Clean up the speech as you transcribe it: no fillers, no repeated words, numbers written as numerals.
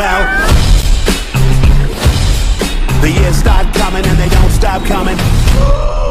Well, the years start coming and they don't stop coming.